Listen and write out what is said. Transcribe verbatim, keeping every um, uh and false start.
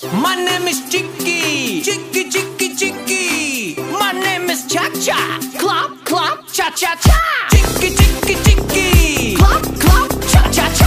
My name is Chicky, Chicky, Chicky, Chicky. My name is Cha Cha, Clop, Clop, Cha Cha Cha. Chicky, Chicky, Chicky, Clop.